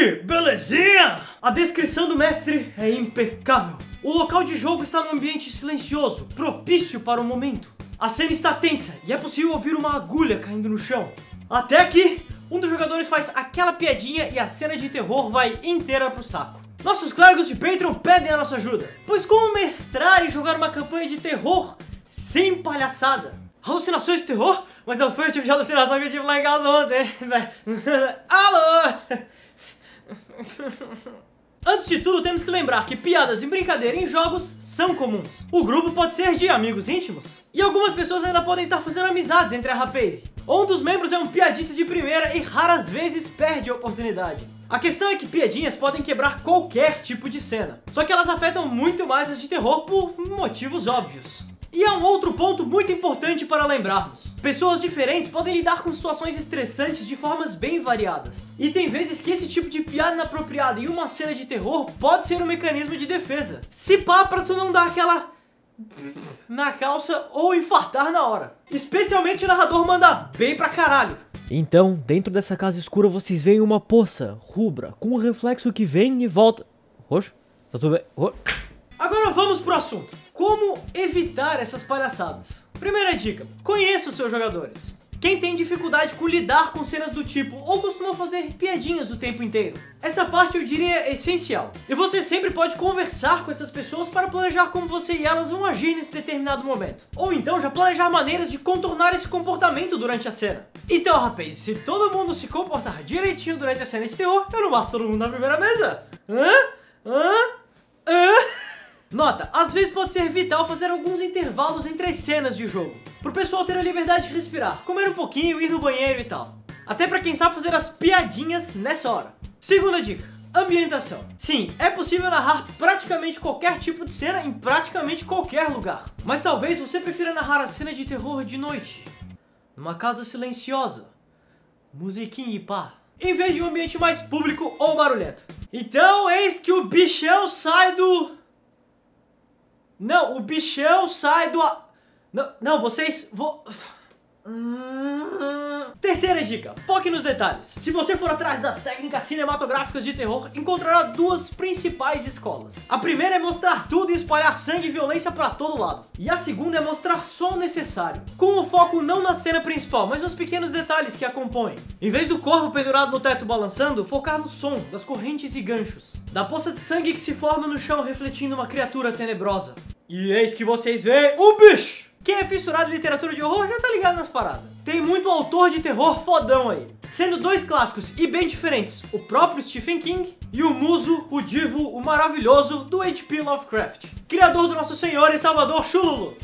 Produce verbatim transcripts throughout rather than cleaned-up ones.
aí, belezinha? A descrição do mestre é impecável. O local de jogo está num ambiente silencioso, propício para o momento. A cena está tensa e é possível ouvir uma agulha caindo no chão. Até que um dos jogadores faz aquela piadinha e a cena de terror vai inteira pro saco. Nossos clérigos de Patreon pedem a nossa ajuda, pois como mestrar e jogar uma campanha de terror sem palhaçada? Alucinações de terror? Mas não foi o tipo de alucinação que eu tive lá em casa ontem. Alô? Antes de tudo, temos que lembrar que piadas e brincadeira em jogos são comuns. O grupo pode ser de amigos íntimos. E algumas pessoas ainda podem estar fazendo amizades entre a rapaze. Ou um dos membros é um piadista de primeira e raras vezes perde a oportunidade. A questão é que piadinhas podem quebrar qualquer tipo de cena. Só que elas afetam muito mais as de terror por motivos óbvios. E há um outro ponto muito importante para lembrarmos. Pessoas diferentes podem lidar com situações estressantes de formas bem variadas. E tem vezes que esse tipo de piada inapropriada em uma cena de terror pode ser um mecanismo de defesa. Se pá, pra tu não dar aquela na calça ou infartar na hora. Especialmente o narrador manda bem pra caralho. Então, dentro dessa casa escura vocês veem uma poça rubra com um reflexo que vem e volta. Roxo? Tá tudo bem? Ro... Agora vamos pro assunto. Como evitar essas palhaçadas? Primeira dica, conheça os seus jogadores. Quem tem dificuldade com lidar com cenas do tipo ou costuma fazer piadinhas o tempo inteiro. Essa parte eu diria essencial. E você sempre pode conversar com essas pessoas para planejar como você e elas vão agir nesse determinado momento. Ou então já planejar maneiras de contornar esse comportamento durante a cena. Então, rapaz, se todo mundo se comportar direitinho durante a cena de terror, eu não mato todo mundo na primeira mesa. Hã? Hã? Hã? Nota, às vezes pode ser vital fazer alguns intervalos entre as cenas de jogo, pro pessoal ter a liberdade de respirar, comer um pouquinho, ir no banheiro e tal. Até pra quem sabe fazer as piadinhas nessa hora. Segunda dica, ambientação. Sim, é possível narrar praticamente qualquer tipo de cena em praticamente qualquer lugar. Mas talvez você prefira narrar a cena de terror de noite, numa casa silenciosa, musiquinha e pá, em vez de um ambiente mais público ou barulhento. Então eis que o bichão sai do... Não, o bichão sai do... Não, não vocês... Vou... Hum... Terceira dica, foque nos detalhes. Se você for atrás das técnicas cinematográficas de terror, encontrará duas principais escolas. A primeira é mostrar tudo e espalhar sangue e violência pra todo lado. E a segunda é mostrar só o necessário, com o foco não na cena principal, mas nos pequenos detalhes que a compõem. Em vez do corpo pendurado no teto balançando, focar no som, das correntes e ganchos, da poça de sangue que se forma no chão refletindo uma criatura tenebrosa. E eis que vocês veem um bicho! Quem é fissurado em literatura de horror já tá ligado nas paradas. Tem muito autor de terror fodão aí. Sendo dois clássicos e bem diferentes, o próprio Stephen King e o muso, o divo, o maravilhoso do H P Lovecraft, criador do nosso Senhor e Salvador Chululu.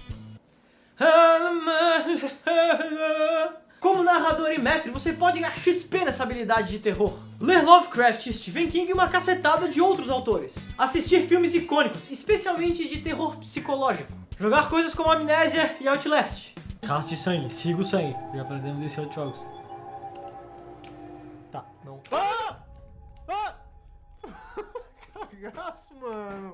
Como narrador e mestre, você pode ganhar X P nessa habilidade de terror. Ler Lovecraft e Stephen King e uma cacetada de outros autores. Assistir filmes icônicos, especialmente de terror psicológico. Jogar coisas como Amnésia e Outlast. Caso de sangue, siga o sangue. Já aprendemos isso em outros jogos. Tá, não. Ah! Ah! Cagaço, mano.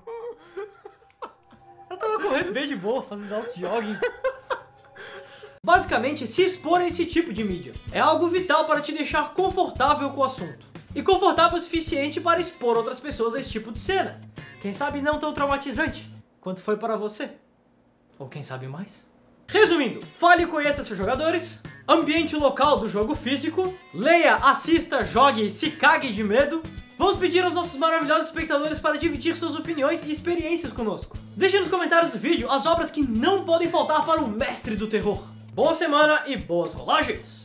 Eu tava correndo bem de boa, fazendo alto jogging. Basicamente, se expor a esse tipo de mídia é algo vital para te deixar confortável com o assunto. E confortável o suficiente para expor outras pessoas a esse tipo de cena. Quem sabe não tão traumatizante quanto foi para você. Ou quem sabe mais? Resumindo, fale e conheça seus jogadores, ambiente local do jogo físico, leia, assista, jogue e se cague de medo. Vamos pedir aos nossos maravilhosos espectadores para dividir suas opiniões e experiências conosco. Deixe nos comentários do vídeo as obras que não podem faltar para o mestre do terror. Boa semana e boas rolagens!